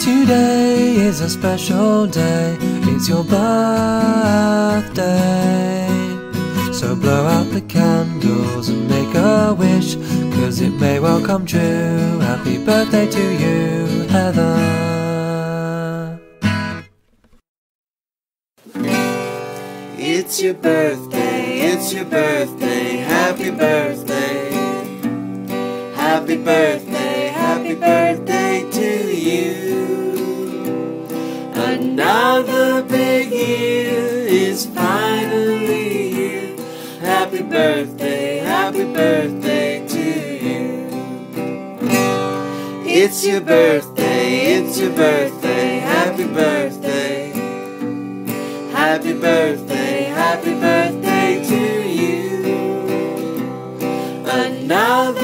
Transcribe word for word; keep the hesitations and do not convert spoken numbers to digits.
Today is a special day, it's your birthday. So blow out the candles and make a wish, 'cause it may well come true. Happy birthday to you, Heather. It's your birthday, it's your birthday, happy birthday. Happy birthday, happy birthday to you. Another big year is finally here. Happy birthday, happy birthday to you. It's your birthday, it's your birthday, happy birthday. Happy birthday, happy birthday to you. Another